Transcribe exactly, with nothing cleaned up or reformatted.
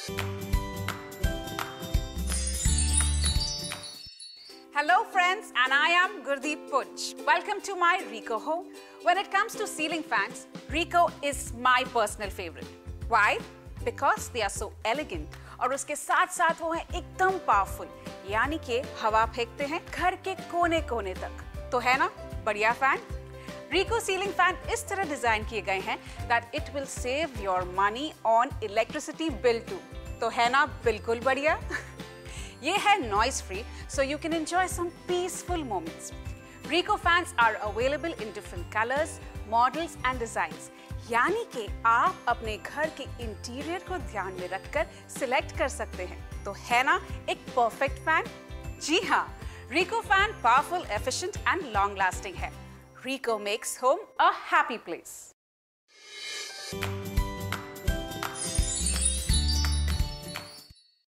Hello friends, and I am Gurdeep Punch. Welcome to my Rico home. When it comes to ceiling fans, Rico is my personal favorite. Why? Because they are so elegant और उसके साथ साथ वो हैं एकदम powerful, यानी कि हवा फेंकते हैं घर के कोने-कोने तक। तो है ना बढ़िया फैन? Rico Ceiling Fan इस तरह डिजाइन किए गए हैं that it will save your money on electricity bill too. तो है ना बिल्कुल बढ़िया? ये है noise free, so you can enjoy some peaceful moments. Rico fans are available in different colors, models and designs. यानी कि आप अपने घर के इंटीरियर को ध्यान में रखकर सिलेक्ट कर सकते हैं। तो है ना एक परफेक्ट फैन? जी हाँ, Rico fan powerful, efficient and long lasting है। Rico makes home a happy place.